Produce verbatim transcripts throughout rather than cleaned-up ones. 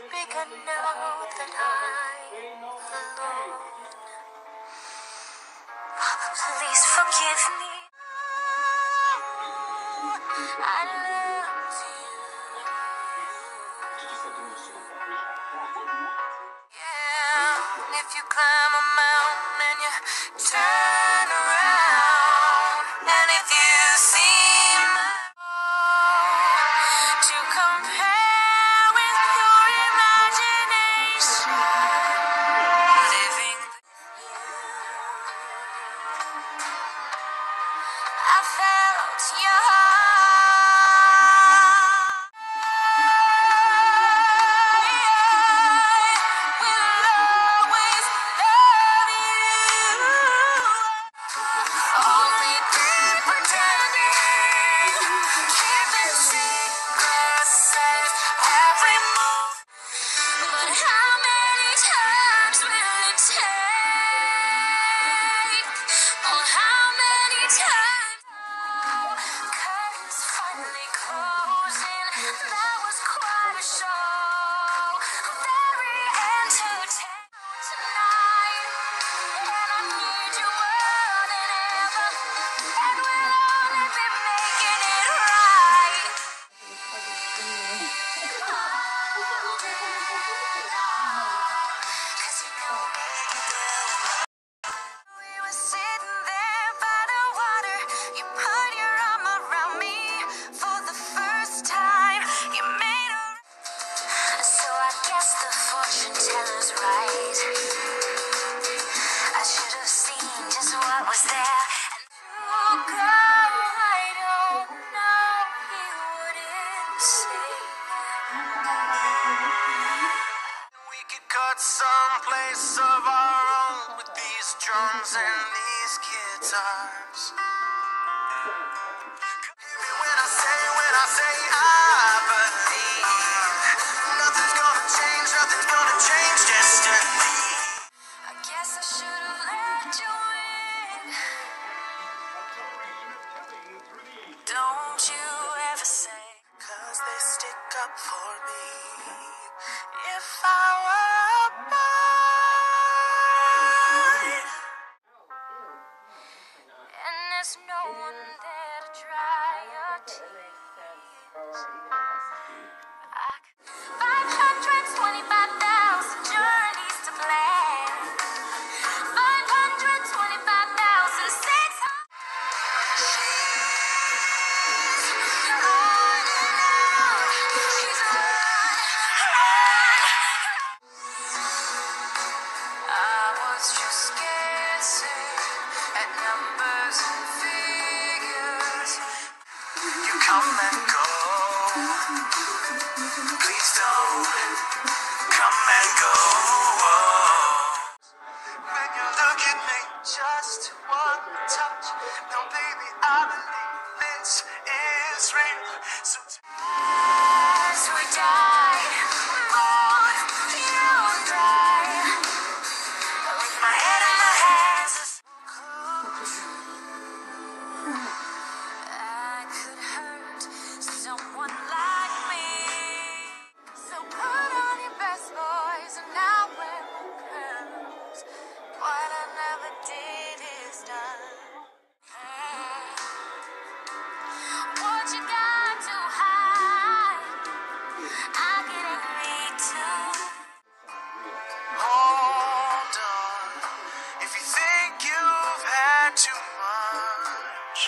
bigger now that I'm alone. Please forgive me. I love you. Yeah, if you climb a mountain and you turn around, and if you seem to compare with your imagination, living with you, I felt your was there, and oh girl, I don't know, he wouldn't say. We could cut someplace of our own with these drums and these guitars. Baby, when I say, when I say I believe nothing's gonna change, nothing's gonna change destiny. I guess I should have let you in. Don't you ever say, 'cause they stick up for me. If I were a boy, and there's no one there to dry your tears, I could five hundred twenty-five thousand journeys to plan, five hundred twenty-five thousand six hundred. Come and go. Please don't come and go. When you look at me, just one touch. Now, baby, I believe this is real. So as we die, both you and I, with my head in my hands. Someone like me. So put on your best boys and now wear curls. What I never did is done. What you got to hide, I get angry too. Hold on, if you think you've had too much.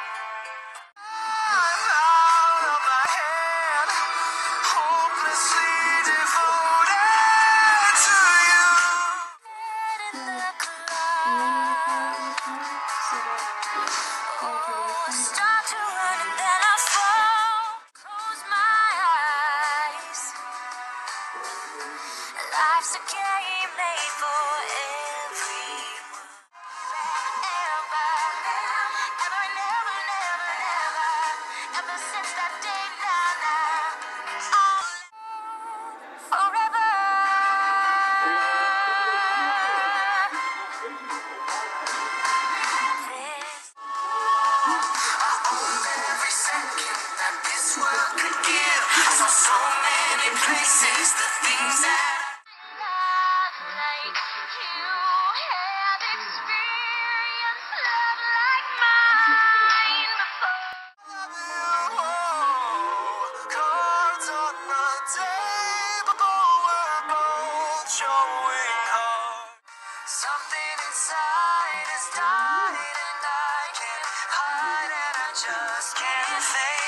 Start to run and then I fall. Close my eyes. Life's a game made for everyone. Ever, ever and ever and ever and ever. Ever since that day, nah, nah. All forever. Every second that this world could give, I saw so many places that Things that love like you have experienced love like mine before. Cards on the table, we're both showing heart. Something inside is dying and I can't hide and I just can't face.